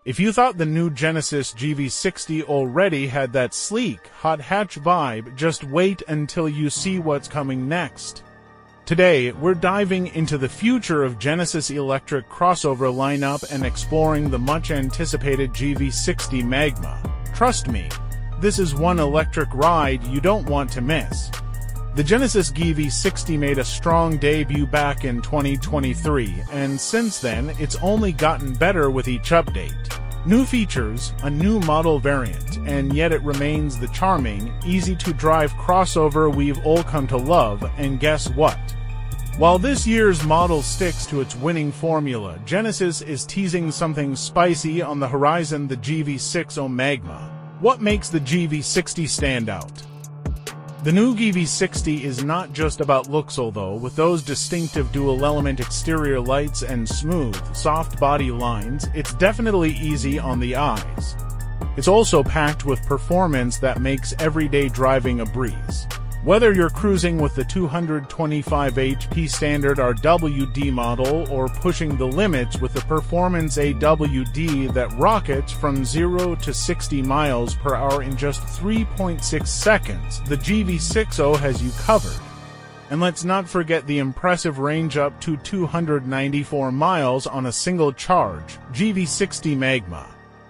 If you thought the new Genesis GV60 already had that sleek, hot hatch vibe, just wait until you see what's coming next. Today, we're diving into the future of Genesis electric crossover lineup and exploring the much-anticipated GV60 Magma. Trust me, this is one electric ride you don't want to miss. The Genesis GV60 made a strong debut back in 2023, and since then, it's only gotten better with each update. New features, a new model variant, and yet it remains the charming, easy-to-drive crossover we've all come to love, and guess what? While this year's model sticks to its winning formula, Genesis is teasing something spicy on the horizon: the GV60 Magma. What makes the GV60 stand out? The new GV60 is not just about looks, although, with those distinctive dual-element exterior lights and smooth, soft body lines, it's definitely easy on the eyes. It's also packed with performance that makes everyday driving a breeze. Whether you're cruising with the 225 HP Standard RWD model or pushing the limits with the Performance AWD that rockets from 0 to 60 miles per hour in just 3.6 seconds, the GV60 has you covered. And let's not forget the impressive range up to 294 miles on a single charge, GV60 Magma.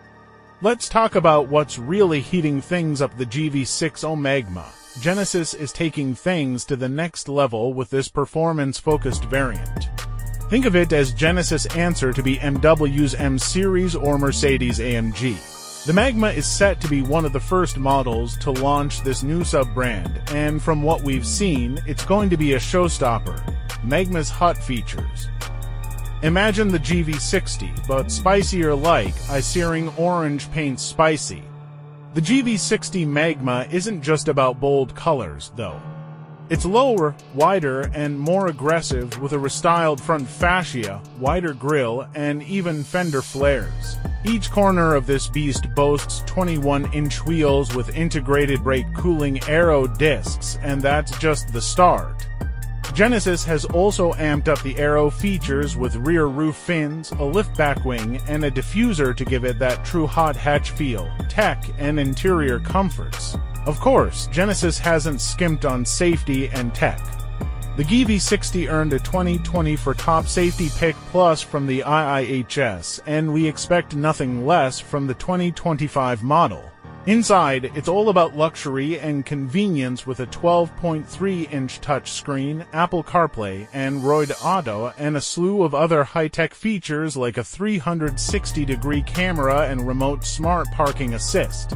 Let's talk about what's really heating things up: the GV60 Magma. Genesis is taking things to the next level with this performance-focused variant. Think of it as Genesis' answer to BMW's M Series or Mercedes AMG. The Magma is set to be one of the first models to launch this new sub-brand, and from what we've seen, it's going to be a showstopper. Magma's hot features. Imagine the GV60, but spicier, like a searing orange paint spicy. The GV60 Magma isn't just about bold colors, though. It's lower, wider, and more aggressive, with a restyled front fascia, wider grille, and even fender flares. Each corner of this beast boasts 21-inch wheels with integrated brake cooling aero discs, and that's just the start. Genesis has also amped up the aero features with rear roof fins, a liftback wing, and a diffuser to give it that true hot hatch feel, tech, and interior comforts. Of course, Genesis hasn't skimped on safety and tech. The GV60 earned a 2020 for Top Safety Pick Plus from the IIHS, and we expect nothing less from the 2025 model. Inside, it's all about luxury and convenience with a 12.3-inch touchscreen, Apple CarPlay, Android Auto, and a slew of other high-tech features like a 360-degree camera and remote smart parking assist.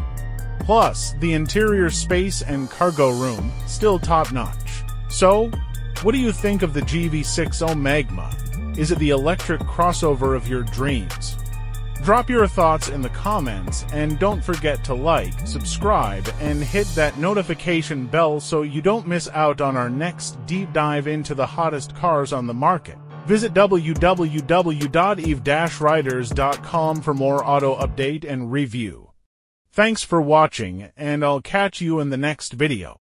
Plus, the interior space and cargo room, still top-notch. So, what do you think of the GV60 Magma? Is it the electric crossover of your dreams? Drop your thoughts in the comments, and don't forget to like, subscribe, and hit that notification bell so you don't miss out on our next deep dive into the hottest cars on the market. Visit www.eve-riders.com for more auto update and review. Thanks for watching, and I'll catch you in the next video.